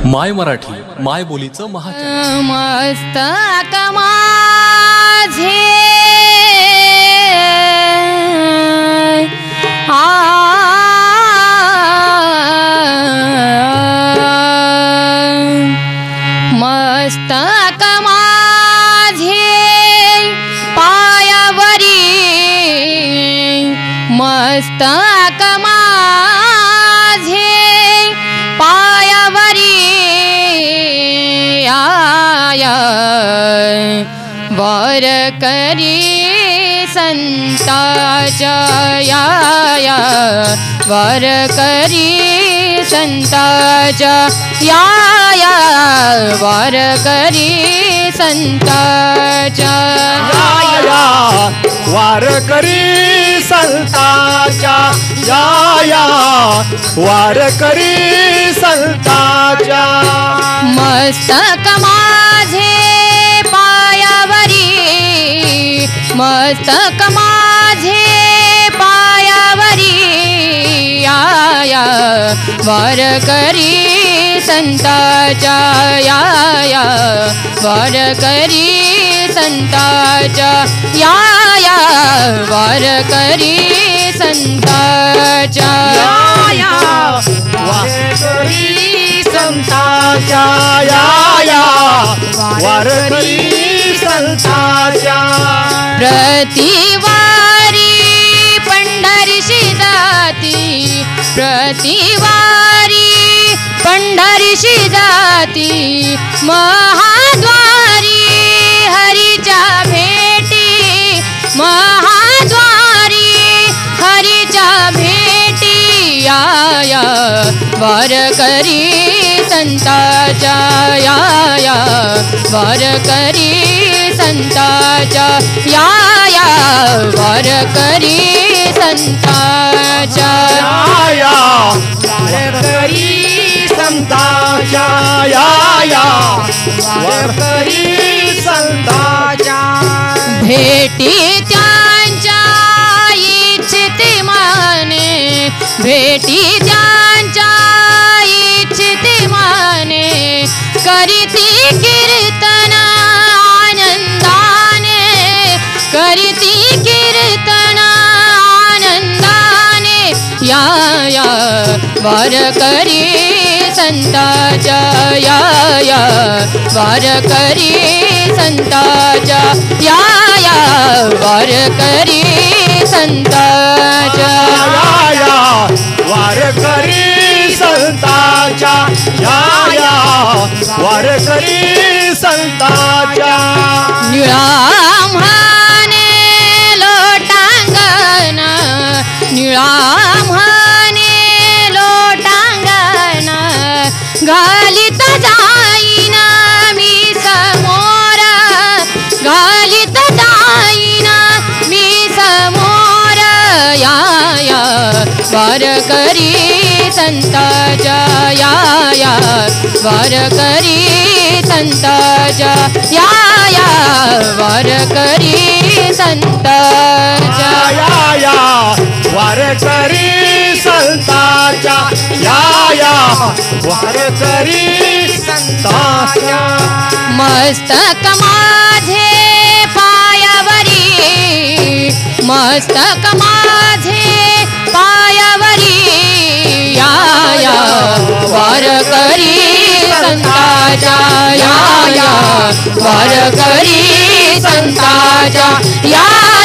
माय मराठी माय बोलीचं महाचॅनल। मस्तक माझे मस्तक माझे पायावरी मस्तक माझे पायावरी आया वर करी संताच्या या वर करी संताच्या या वर करी संताच्या वारकरी संताच्या या वारकरी संताच्या मस्तक माझे पायावरी मस्तक माझे पायावरी या वारकरी संताच्या या वारकरी संताच्या या वारकरी संताच्या वारकरी संताच्या या वारकरी संताच्या प्रतिवारी पंढरीशी जाती प्रतिवारी पंढरीशी जाती महाद्वारी हरीच्या भेटी महाद्वारी हरीच्या भेटी या वारकरी संताच्या या वारकरी संताच्या या वारकरी संताच्या वारकरी संताच्या या वारकरी संताच्या भेटी त्यांच्या इच्छिते माने भेटी त्यांच्या इच्छिते माने करीती कीर्तन आनंदाने करीती कीर्तन आनंदाने या वारकरी संताच्या या वारकरी संताच्या या वारकरी संताच्या वारकरी संताच्या या वारकरी संताच्या निळा म्हणे लोटांगण निळा म्हणे लोटांगण घालित जाईन मी समोर घालित जाईन मी समोर या वारकरी संताच्या या वारकरी संताच्या या वारकरी संताच्या या वारकरी संताच्या या वारकरी संताच्या मस्तक माझे पायावरी मस्तक माझे पायावरी या वारकरी संताच्या या वारकरी संताच्या या